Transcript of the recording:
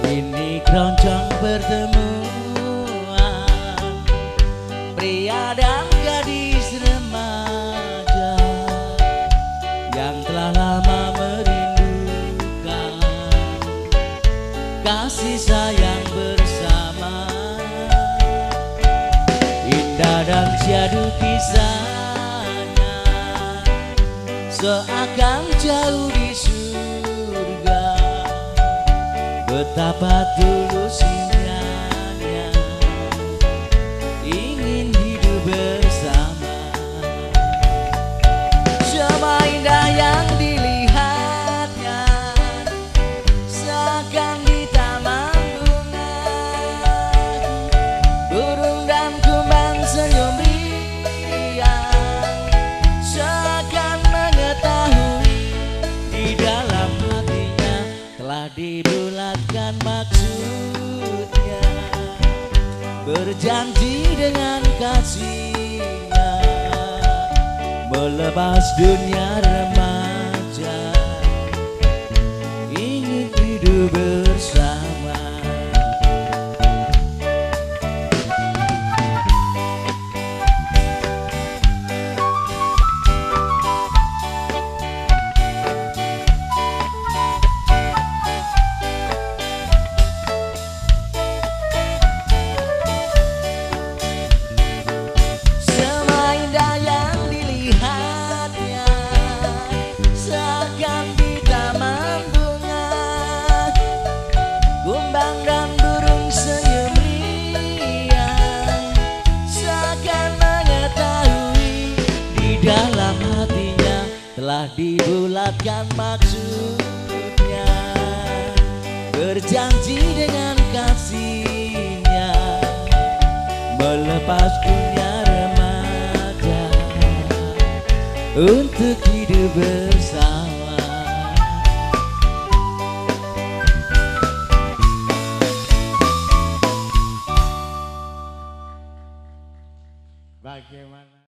Ini keroncong pertemuan pria dan gadis remaja yang telah lama merindukan kasih sayang bersama. Indah dan syahdu kisahnya seakan jauh di surga. Betapa tulus indahnya ingin hidup bersama. Semua indah yang dilihatnya seakan di taman bunga. Burung dan kumbang senyum riang seakan mengetahui di dalam hatinya telah dibulatkan maksudnya, berjanji dengan kasihnya melepas dunia remaja, ingin hidup bersama. Dalam hatinya telah dibulatkan maksudnya, berjanji dengan kasihnya melepas dunia remaja untuk hidup bersama. Bagaimana?